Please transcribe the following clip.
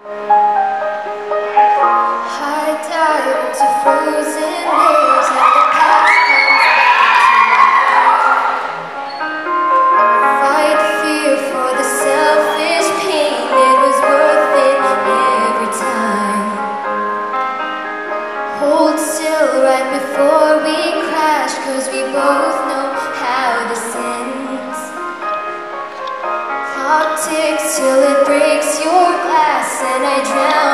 I dive into frozen waves and the past comes back to life. Fight fear for the selfish pain, it was worth it every time. Hold still right before we crash, 'cause we both know how this ends. Clock ticks till it breaks your glass and I drown